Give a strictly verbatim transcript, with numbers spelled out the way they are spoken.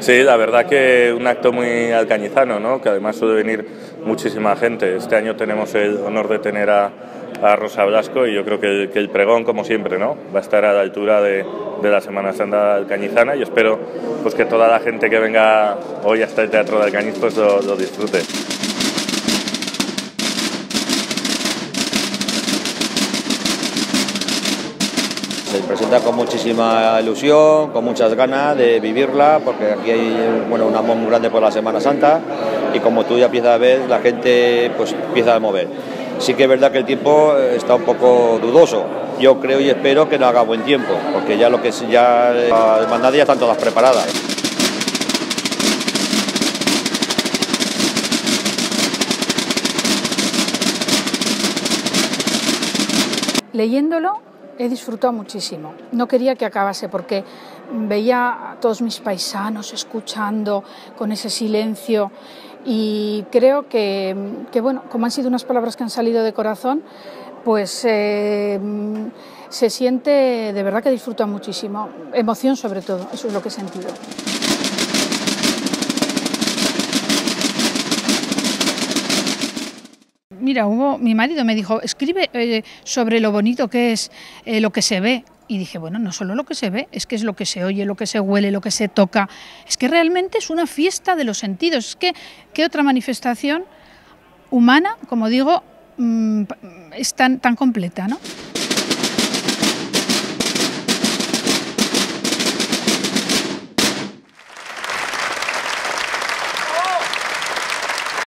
Sí, la verdad que un acto muy alcañizano, ¿no? Que además suele venir muchísima gente. Este año tenemos el honor de tener a, a Rosa Blasco y yo creo que el, que el pregón, como siempre, ¿no? Va a estar a la altura de, de la Semana Santa alcañizana y espero pues, que toda la gente que venga hoy hasta el Teatro de Alcañiz pues, lo, lo disfrute. Se presenta con muchísima ilusión, con muchas ganas de vivirla, porque aquí hay bueno, un amor muy grande por la Semana Santa y como tú ya empiezas a ver, la gente pues empieza a mover. Sí que es verdad que el tiempo está un poco dudoso. Yo creo y espero que no haga buen tiempo, porque ya lo que es ya las hermandades ya están todas preparadas. Leyéndolo he disfrutado muchísimo. No quería que acabase porque veía a todos mis paisanos escuchando con ese silencio y creo que, que bueno, como han sido unas palabras que han salido de corazón, pues eh, se siente de verdad que disfruta muchísimo. Emoción sobre todo, eso es lo que he sentido. Mira, hubo, mi marido me dijo, escribe eh, sobre lo bonito que es eh, lo que se ve. Y dije, bueno, no solo lo que se ve, es que es lo que se oye, lo que se huele, lo que se toca. Es que realmente es una fiesta de los sentidos. Es que, ¿qué otra manifestación humana, como digo, mmm, es tan, tan completa, ¿no?